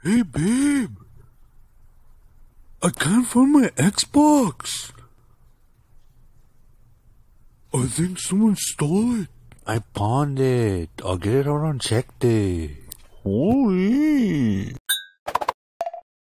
Hey, babe. I can't find my Xbox. I think someone stole it. I pawned it. I'll get it out on check day. Holy.